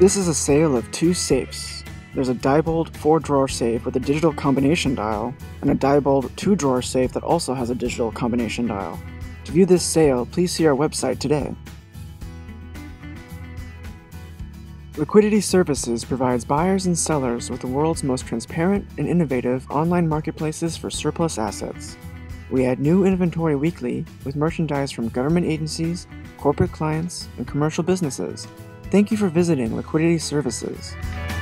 This is a sale of 2 safes. There's a Diebold 4-drawer safe with a digital combination dial, and a Diebold 2-drawer safe that also has a digital combination dial. To view this sale, please see our website today. Liquidity Services provides buyers and sellers with the world's most transparent and innovative online marketplaces for surplus assets. We add new inventory weekly with merchandise from government agencies, corporate clients, and commercial businesses. Thank you for visiting Liquidity Services.